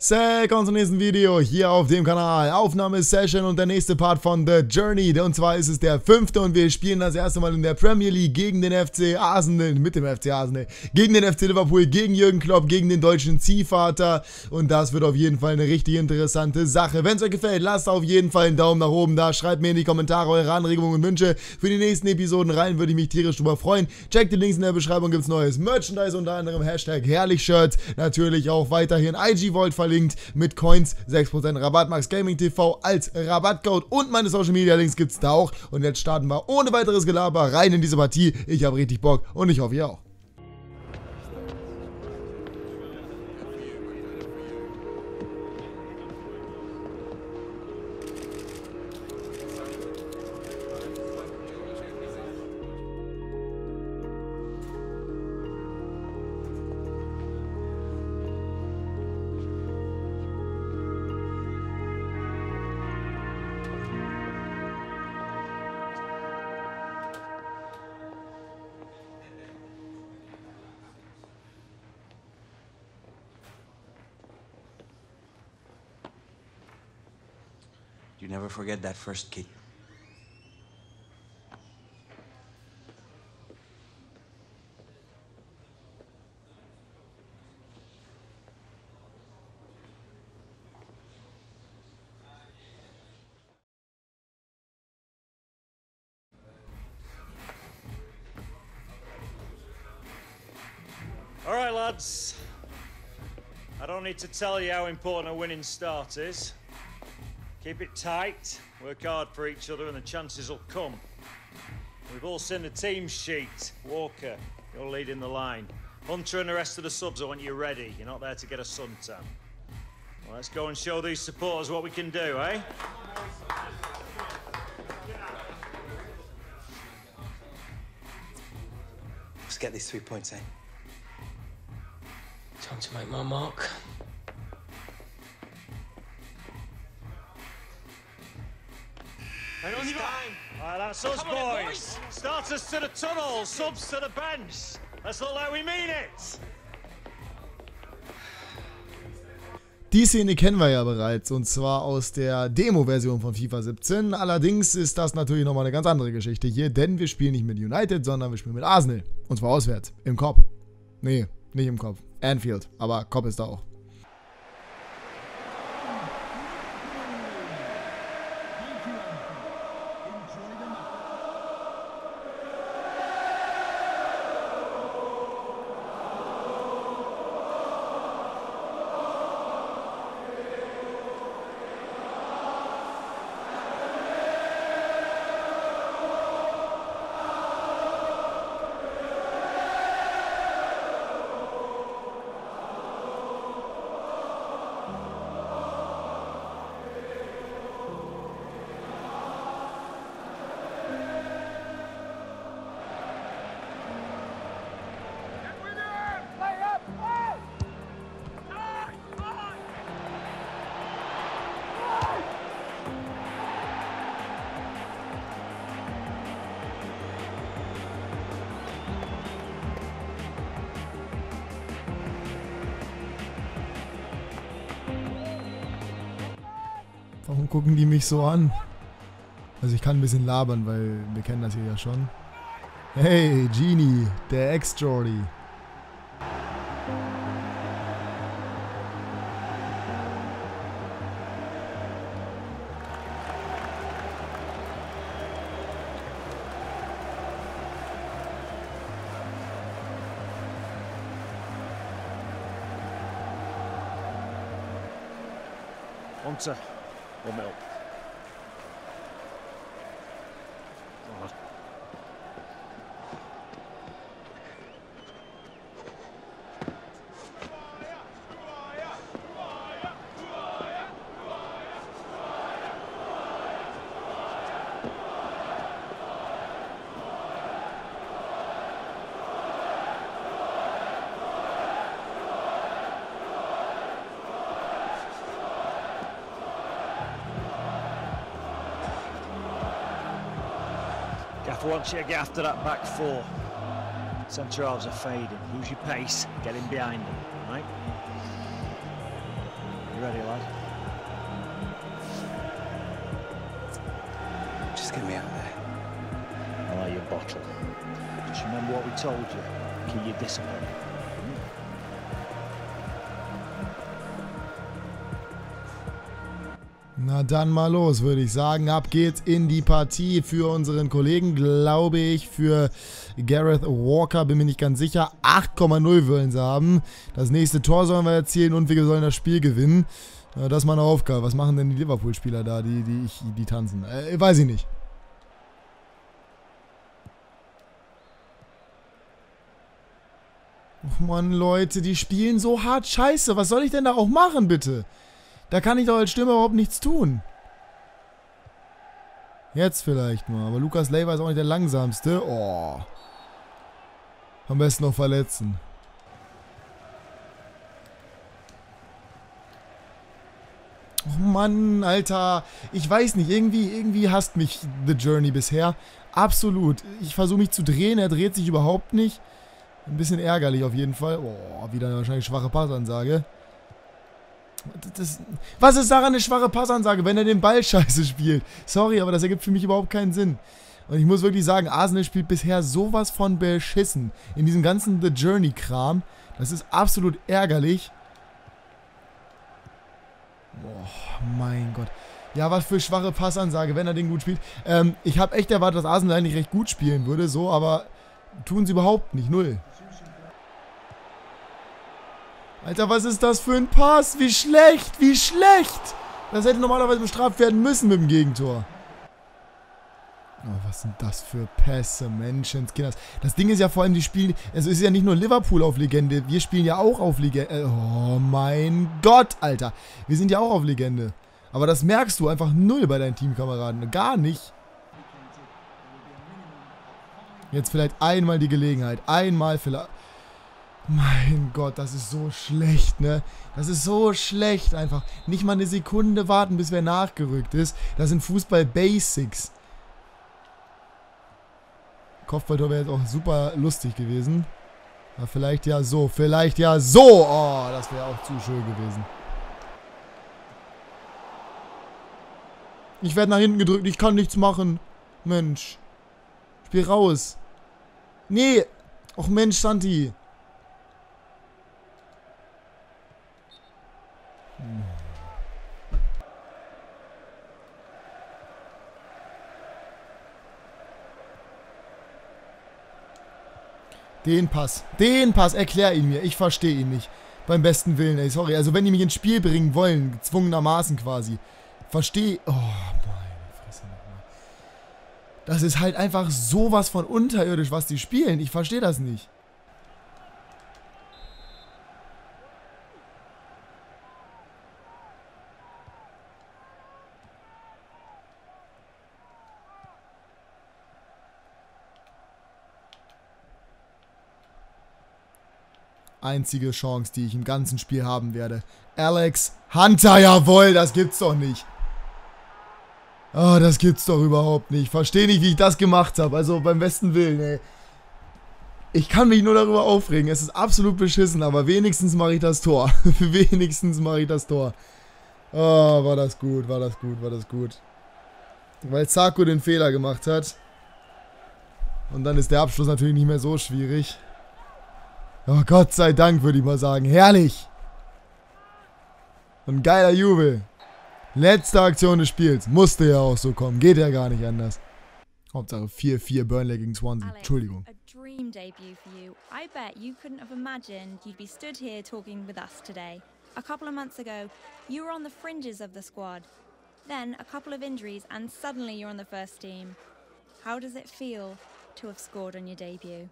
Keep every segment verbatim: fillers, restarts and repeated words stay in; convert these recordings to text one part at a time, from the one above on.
Willkommen zum nächsten Video hier auf dem Kanal. Aufnahmesession und der nächste Part von The Journey. Und zwar ist es der fünfte und wir spielen das erste Mal in der Premier League gegen den F C Arsenal, mit dem F C Arsenal, gegen den F C Liverpool, gegen Jürgen Klopp, gegen den deutschen Ziehvater. Und das wird auf jeden Fall eine richtig interessante Sache. Wenn es euch gefällt, lasst auf jeden Fall einen Daumen nach oben da. Schreibt mir in die Kommentare eure Anregungen und Wünsche für die nächsten Episoden rein. Würde ich mich tierisch drüber freuen. Checkt die Links in der Beschreibung, gibt es neues Merchandise, unter anderem Hashtag Herrlich-Shirts. Natürlich auch weiterhin I G Vault verlinkt. Mit Coins, sechs Prozent Rabatt, Max Gaming T V als Rabattcode und meine Social Media Links gibt es da auch. Und jetzt starten wir ohne weiteres Gelaber rein in diese Partie. Ich habe richtig Bock und ich hoffe ihr auch. You never forget that first kick. All right, lads. I don't need to tell you how important a winning start is. Keep it tight, work hard for each other and the chances will come. We've all seen the team sheet. Walker, you're leading the line. Hunter and the rest of the subs, I want you ready. You're not there to get a suntan. Well, let's go and show these supporters what we can do, eh? Let's get these three points, eh? Time to make my mark. It's time. All right, that's us, boys. Starters to the tunnel, subs to the bench. Let's look like we mean it. Die Szene kennen wir ja bereits, und zwar aus der Demo-Version von FIFA siebzehn. Allerdings ist das natürlich nochmal eine ganz andere Geschichte hier, denn wir spielen nicht mit United, sondern wir spielen mit Arsenal. Und zwar auswärts, im Kop. Nee, nicht im Kop. Anfield, aber Kop ist da auch. Warum gucken die mich so an? Also ich kann ein bisschen labern, weil wir kennen das hier ja schon. Hey, Genie, der Ex-Jordi. Hunter, warm it up. All right. Gaffer wants you to get after that back four. Centre halves are fading. Use your pace. Get in behind them, right? ready, lad. Just get me out of there. I like your bottle. Just remember what we told you. Keep your discipline. Na dann mal los, würde ich sagen. Ab geht's in die Partie für unseren Kollegen, glaube ich, für Gareth Walker, bin mir nicht ganz sicher. acht Komma null wollen sie haben. Das nächste Tor sollen wir erzielen und wir sollen das Spiel gewinnen. Das ist meine Aufgabe. Was machen denn die Liverpool-Spieler da, die, die, ich, die tanzen? Äh, weiß ich nicht. Och Mann, Leute, die spielen so hart scheiße. Was soll ich denn da auch machen, bitte? Da kann ich doch als Stürmer überhaupt nichts tun. Jetzt vielleicht mal. Aber Lukas Leiva ist auch nicht der langsamste. Oh. Am besten noch verletzen. Oh Mann, Alter. Ich weiß nicht. Irgendwie, irgendwie hasst mich The Journey bisher. Absolut. Ich versuche mich zu drehen. Er dreht sich überhaupt nicht. Ein bisschen ärgerlich auf jeden Fall. Oh, wieder eine wahrscheinlich schwache Passansage. Das, was ist daran eine schwache Passansage, wenn er den Ball scheiße spielt? Sorry, aber das ergibt für mich überhaupt keinen Sinn. Und ich muss wirklich sagen, Arsenal spielt bisher sowas von beschissen. In diesem ganzen The Journey-Kram. Das ist absolut ärgerlich. Oh, mein Gott. Ja, was für schwache Passansage, wenn er den gut spielt. Ähm, ich habe echt erwartet, dass Arsenal eigentlich recht gut spielen würde, so, aber tun sie überhaupt nicht. Null. Alter, was ist das für ein Pass? Wie schlecht, wie schlecht. Das hätte normalerweise bestraft werden müssen mit dem Gegentor. Oh, was sind das für Pässe, Menschenskinders. Das Ding ist ja vor allem, die spielen, also es ist ja nicht nur Liverpool auf Legende, wir spielen ja auch auf Legende. Oh mein Gott, Alter. Wir sind ja auch auf Legende. Aber das merkst du einfach null bei deinen Teamkameraden. Gar nicht. Jetzt vielleicht einmal die Gelegenheit. Einmal vielleicht. Mein Gott, das ist so schlecht, ne? Das ist so schlecht einfach. Nicht mal eine Sekunde warten, bis wer nachgerückt ist. Das sind Fußball-Basics. Kopfballtor wäre jetzt auch super lustig gewesen. Aber vielleicht ja so, vielleicht ja so. Oh, das wäre auch zu schön gewesen. Ich werde nach hinten gedrückt, ich kann nichts machen. Mensch. Spiel raus. Nee. Och Mensch, Santi. Den Pass. Den Pass. Erklär ihn mir. Ich verstehe ihn nicht. Beim besten Willen, ey. Sorry. Also wenn die mich ins Spiel bringen wollen, gezwungenermaßen quasi. Verstehe. Oh, meine Fresse nochmal. Das ist halt einfach sowas von unterirdisch, was die spielen. Ich verstehe das nicht. Einzige Chance, die ich im ganzen Spiel haben werde. Alex Hunter, jawohl, das gibt's doch nicht. Oh, das gibt's doch überhaupt nicht. Ich verstehe nicht, wie ich das gemacht habe. Also beim besten Willen, ey. Ich kann mich nur darüber aufregen. Es ist absolut beschissen, aber wenigstens mache ich das Tor. wenigstens mache ich das Tor. Oh, war das gut, war das gut, war das gut. Weil Zarko den Fehler gemacht hat. Und dann ist der Abschluss natürlich nicht mehr so schwierig. Oh, Gott sei Dank, würde ich mal sagen. Herrlich. Und geiler Jubel. Letzte Aktion des Spiels. Musste ja auch so kommen. Geht ja gar nicht anders. Hauptsache vier vier Burnley gegen Swansea. Alex, Entschuldigung. A dream debut for you. I bet you couldn't have imagined you'd be stood here talking with us today. A couple of months ago, you were on the fringes of the squad. Then a couple of injuries and suddenly you're on the first team. How does it feel to have scored on your debut?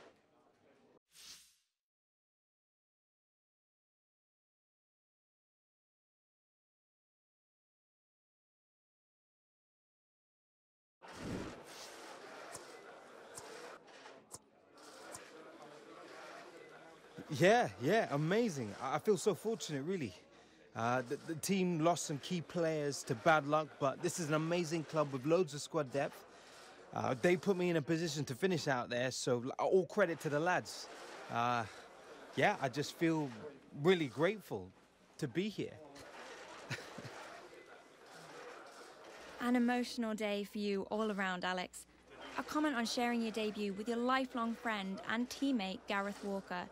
Yeah, yeah, amazing. I I feel so fortunate, really. Uh, the, the team lost some key players to bad luck, but this is an amazing club with loads of squad depth. Uh, they put me in a position to finish out there, so all credit to the lads. Uh, yeah, I just feel really grateful to be here. An emotional day for you all around, Alex. A comment on sharing your debut with your lifelong friend and teammate Gareth Walker.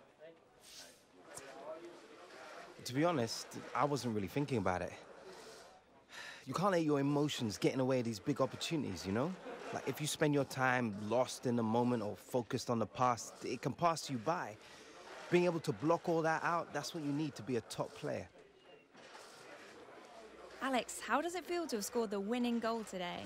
To be honest, I wasn't really thinking about it. You can't let your emotions get in the way of these big opportunities, you know? Like, if you spend your time lost in the moment or focused on the past, it can pass you by. Being able to block all that out, that's what you need to be a top player. Alex, how does it feel to have scored the winning goal today?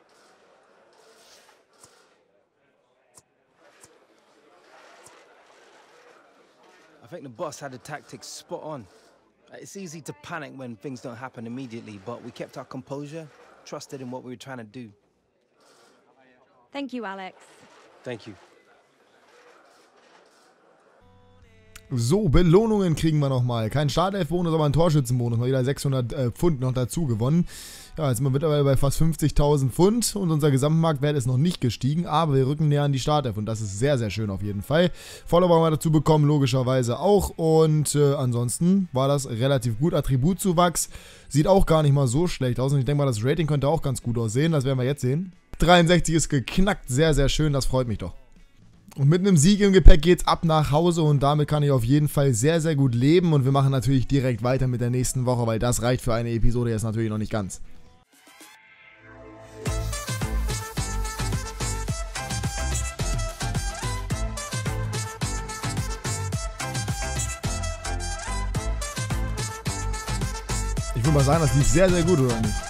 I think the boss had the tactics spot on. It's easy to panic when things don't happen immediately, but we kept our composure, trusted in what we were trying to do. Thank you, Alex. Thank you. So, Belohnungen kriegen wir nochmal. Kein Startelf-Bonus, aber ein Torschützenbonus. Mal wieder sechshundert äh, Pfund noch dazu gewonnen. Ja, jetzt sind wir mittlerweile bei fast fünfzigtausend Pfund und unser Gesamtmarktwert ist noch nicht gestiegen, aber wir rücken näher an die Startelf und das ist sehr, sehr schön auf jeden Fall. Follower haben wir dazu bekommen, logischerweise auch, und äh, ansonsten war das relativ gut. Attributzuwachs sieht auch gar nicht mal so schlecht aus und ich denke mal, das Rating könnte auch ganz gut aussehen, das werden wir jetzt sehen. dreiundsechzig ist geknackt, sehr, sehr schön, das freut mich doch. Und mit einem Sieg im Gepäck geht's ab nach Hause und damit kann ich auf jeden Fall sehr, sehr gut leben und wir machen natürlich direkt weiter mit der nächsten Woche, weil das reicht für eine Episode jetzt natürlich noch nicht ganz. Ich würde mal sagen, das lief sehr, sehr gut, oder nicht?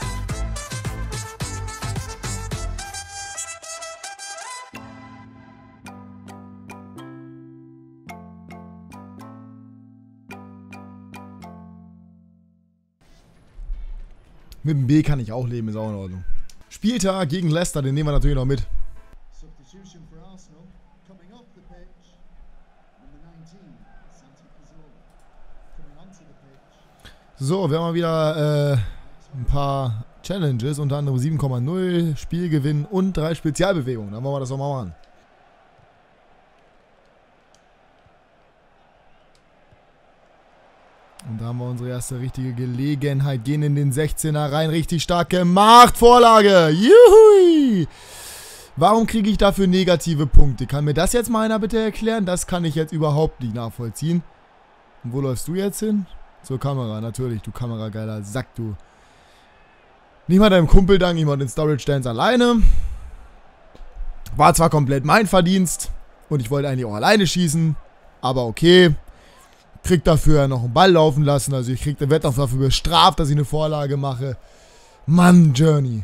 Mit dem B kann ich auch leben, ist auch in Ordnung. Spieltag gegen Leicester, den nehmen wir natürlich noch mit. Substitution for Arsenal. Coming off the pitch, number nineteen, Santi Cazorla. Coming onto the pitch. So, wir haben mal wieder äh, ein paar Challenges, unter anderem sieben Komma null, Spielgewinn und drei Spezialbewegungen. Dann wollen wir das doch mal machen. Und da haben wir unsere erste richtige Gelegenheit. Gehen in den sechzehner rein. Richtig stark gemacht. Vorlage. Juhui. Warum kriege ich dafür negative Punkte? Kann mir das jetzt mal einer bitte erklären? Das kann ich jetzt überhaupt nicht nachvollziehen. Und wo läufst du jetzt hin? Zur Kamera. Natürlich, du kamerageiler Sack, du. Nicht mal deinem Kumpel dank, ich mach den Storage Dance alleine. War zwar komplett mein Verdienst. Und ich wollte eigentlich auch alleine schießen. Aber okay. Krieg dafür noch einen Ball laufen lassen. Also ich krieg, werde auch dafür bestraft, dass ich eine Vorlage mache. Mann, Journey.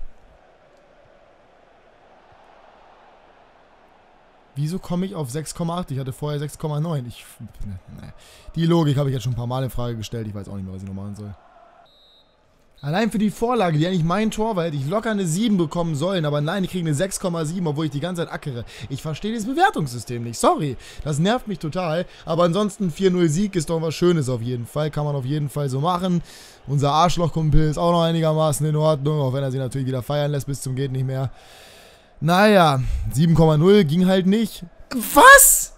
Wieso komme ich auf sechs Komma acht? Ich hatte vorher sechs Komma neun. Ich, ne, ne. Die Logik habe ich jetzt schon ein paar Mal in Frage gestellt. Ich weiß auch nicht mehr, was ich noch machen soll. Allein für die Vorlage, die eigentlich mein Tor war, hätte ich locker eine sieben bekommen sollen. Aber nein, ich kriege eine sechs Komma sieben, obwohl ich die ganze Zeit ackere. Ich verstehe dieses Bewertungssystem nicht. Sorry. Das nervt mich total. Aber ansonsten vier null Sieg ist doch was Schönes auf jeden Fall. Kann man auf jeden Fall so machen. Unser Arschlochkumpel ist auch noch einigermaßen in Ordnung. Auch wenn er sich natürlich wieder feiern lässt bis zum geht nicht mehr. Naja, sieben Komma null ging halt nicht. Was?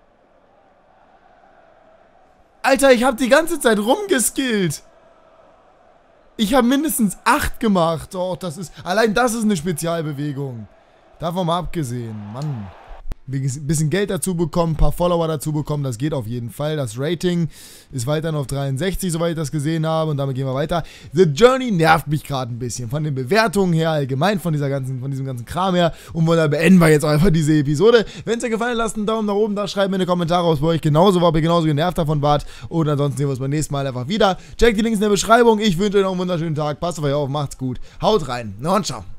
Alter, ich habe die ganze Zeit rumgeskillt. Ich habe mindestens acht gemacht. Oh, das ist, allein das ist eine Spezialbewegung. Davon mal abgesehen. Mann. Ein bisschen Geld dazu bekommen, ein paar Follower dazu bekommen, das geht auf jeden Fall. Das Rating ist weiterhin auf dreiundsechzig, soweit ich das gesehen habe. Und damit gehen wir weiter. The Journey nervt mich gerade ein bisschen. Von den Bewertungen her, allgemein von, dieser ganzen, von diesem ganzen Kram her. Und von da beenden wir jetzt einfach diese Episode. Wenn es dir gefallen hat, lasst einen Daumen nach oben da, schreibt mir in die Kommentare, ob es bei euch genauso war, ob ihr genauso genervt davon wart. Und ansonsten sehen wir uns beim nächsten Mal einfach wieder. Checkt die Links in der Beschreibung. Ich wünsche euch noch einen wunderschönen Tag. Passt auf euch auf, macht's gut. Haut rein. Und ciao.